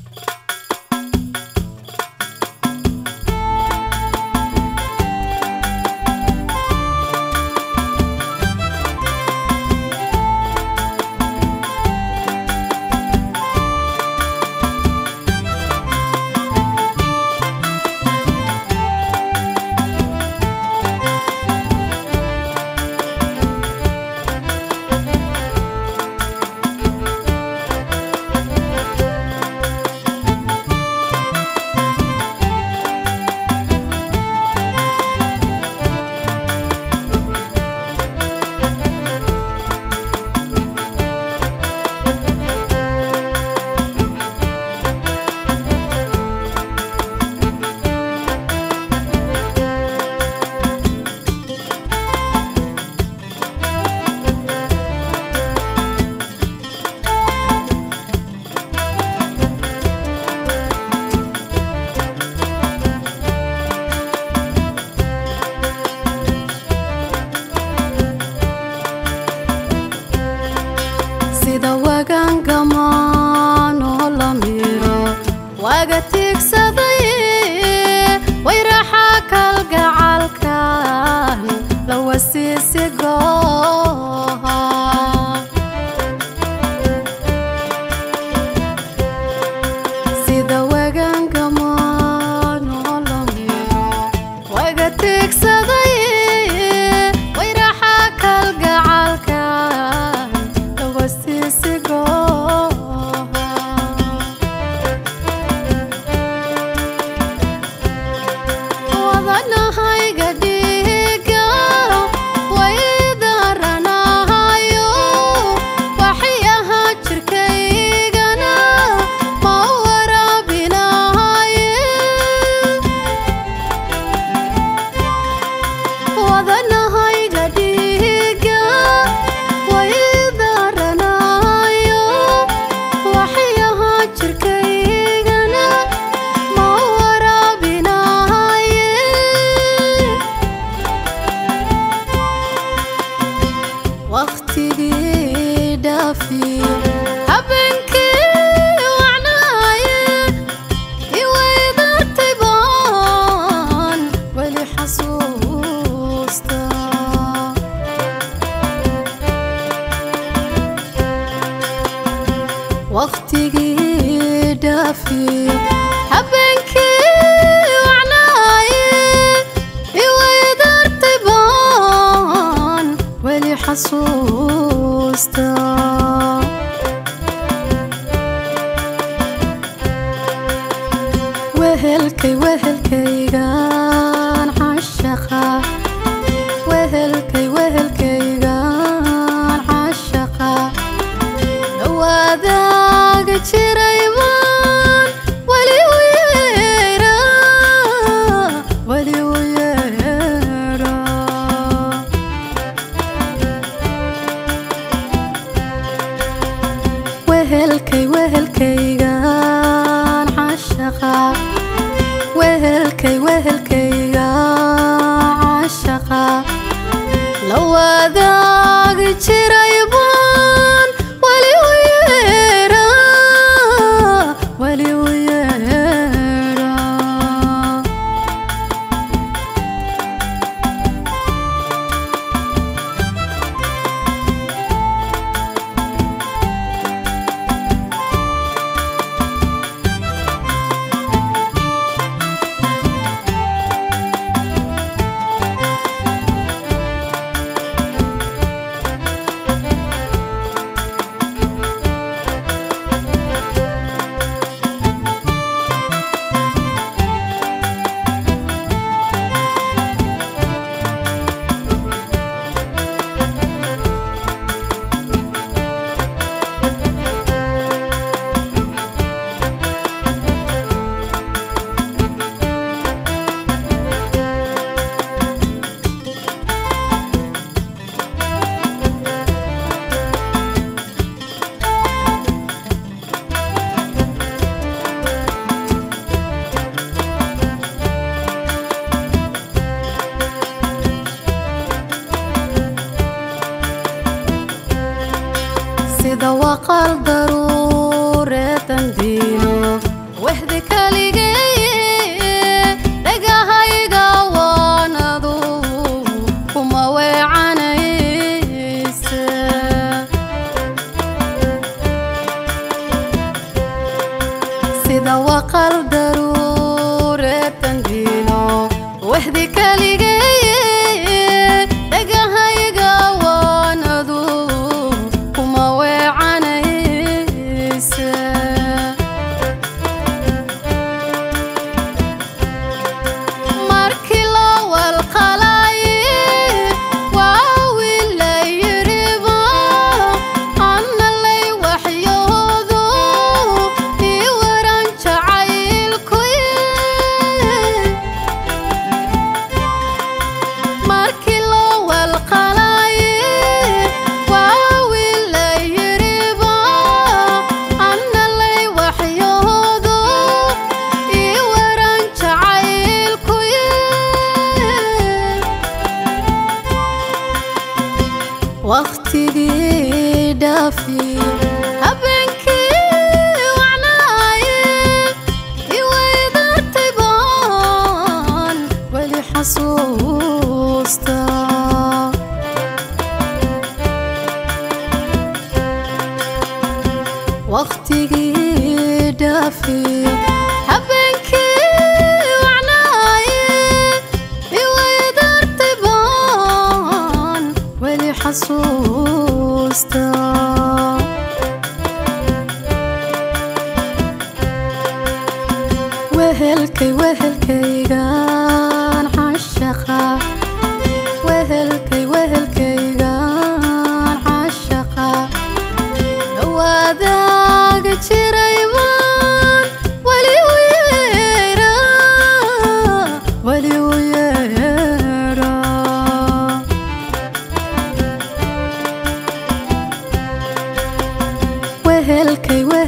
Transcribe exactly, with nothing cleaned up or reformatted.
sida wagan gamaan oo la miro waga tigsaday way raxa kalgacalkan la wasiisigo sida wagan gamaan oo la miro waga tigsaday way raxa kalgacalkan وقتي دافي حبنكي وعناي يويدر طيبان ولي حسوستا وهلكي وهلكي كان عالشقا وهلكي وهلكي كان عالشقا لو ذاك شريبان ولي ويرا ولي ويرا وهلكي وهلكي كان عالشقا وهلكي وهلكي عالشقا لو ذاك شريبان ولي ويرا ولي ويرا sida waqal daruure tandino sida waqal daruure tandiino wahdi kaligay dhagahayga waanadu kuma weecanaysa markii loo walqalay waa wiil la yiriba anna lay waxyoodo ii waran jacaylku markii loo walqalay waa wiil la yiriba anna lay waxyoodo ii waran jacaylku waqtigii dhaafiyo habeenkii wacnaaye iwaydartay baan weli xasuustaa waqtigii dhaafiyo habeenkii wacnaaye iwaydartay baan weli xasuustaa wehelkay wehelkaygaan cashaqa wehelkay wehelkaygaan cashaqa dhawaadaaga jiray baan weli u yeedhaa weli u yeedhaa wehelkay